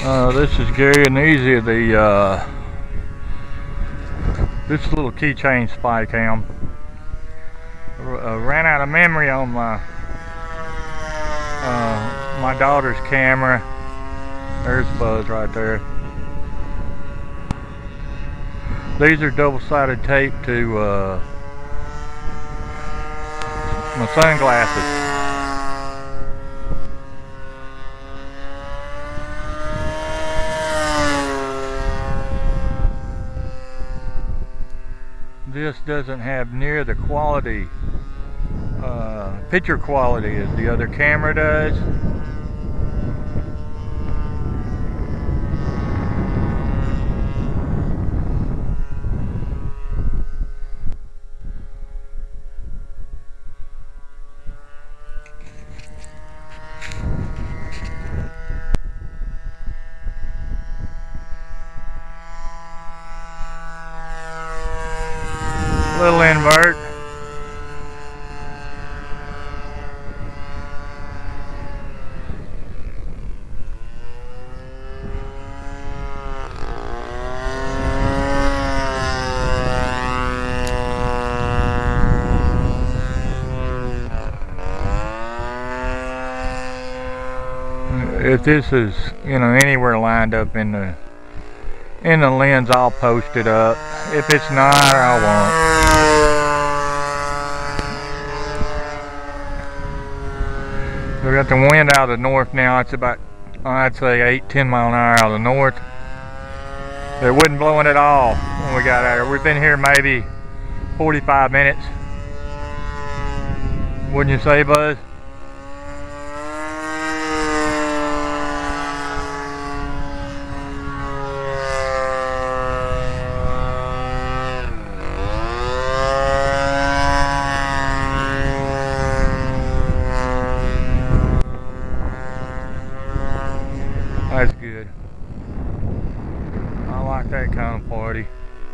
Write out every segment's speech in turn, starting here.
This is Gary and Easy, this little keychain spy cam. Ran out of memory on my daughter's camera. There's Buzz right there. These are double-sided tape to my sunglasses. This doesn't have near the quality, picture quality as the other camera does. Little invert. If this is, anywhere lined up in the lens, I'll post it up. If it's not, I won't. We got the wind out of the north now. It's about, I'd say 8-10 mile an hour out of the north. It wasn't blowing at all when we got out here. We've been here maybe 45 minutes. Wouldn't you say, Buzz? That's good. I like that kind of party.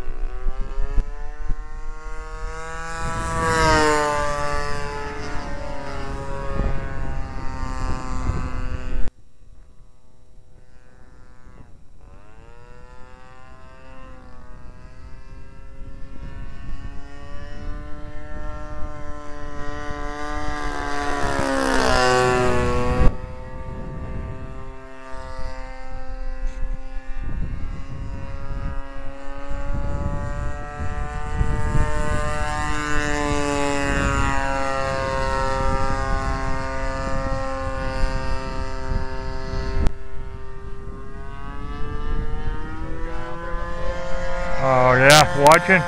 Oh yeah, watching?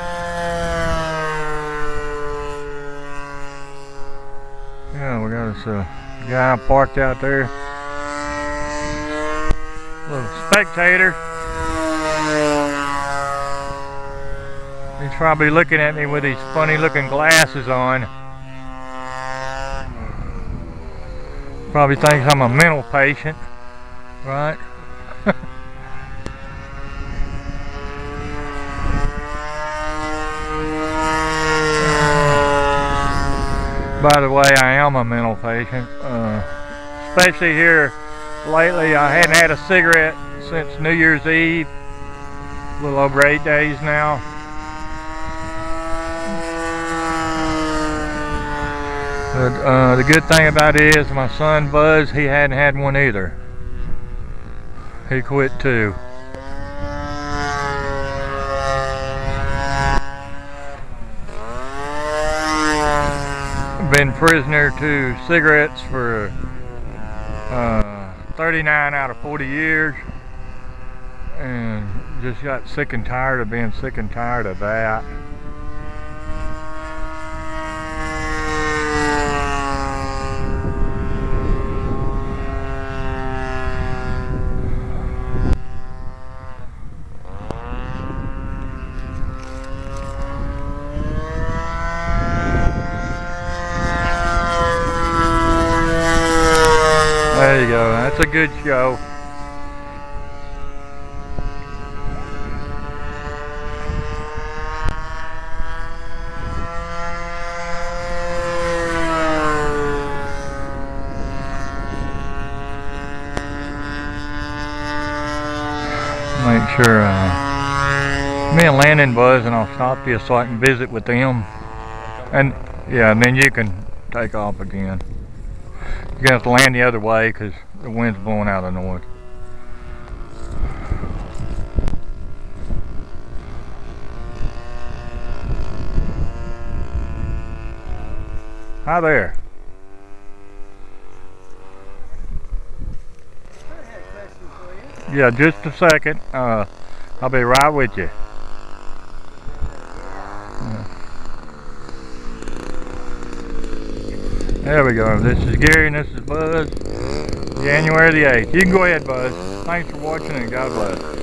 Yeah, we got this guy parked out there. Little spectator. He's probably looking at me with these funny looking glasses on. Probably thinks I'm a mental patient, right? By the way, I am a mental patient, especially here lately. I hadn't had a cigarette since New Year's Eve, a little over 8 days now. But, the good thing about it is my son Buzz, he hadn't had one either. He quit too. Been prisoner to cigarettes for 39 out of 40 years, and just got sick and tired of being sick and tired of that. There you go, that's a good show. Make sure me and Landon Buzz, and I'll stop you so I can visit with them. And yeah, and then you can take off again. You're gonna have to land the other way because the wind's blowing out of the north. Hi there. I had a question for you. Yeah, just a second. I'll be right with you. There we go. This is Gary and this is Buzz. January the 8th. You can go ahead, Buzz. Thanks for watching and God bless.